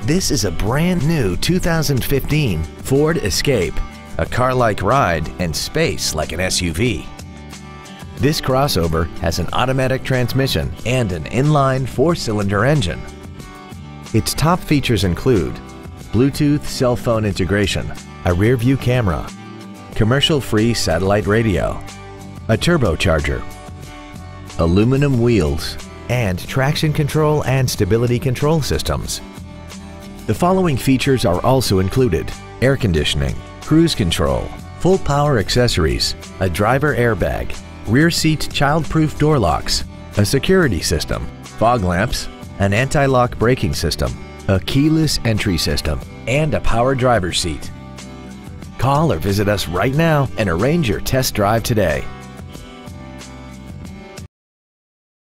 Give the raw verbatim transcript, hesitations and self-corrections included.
This is a brand new two thousand fifteen Ford Escape, a car-like ride and space like an S U V. This crossover has an automatic transmission and an inline four-cylinder engine. Its top features include Bluetooth cell phone integration, a rear-view camera, commercial-free satellite radio, a turbocharger, aluminum wheels, and traction control and stability control systems. The following features are also included: air conditioning, cruise control, full power accessories, a driver airbag, rear seat child-proof door locks, a security system, fog lamps, an anti-lock braking system, a keyless entry system, and a power driver's seat. Call or visit us right now and arrange your test drive today.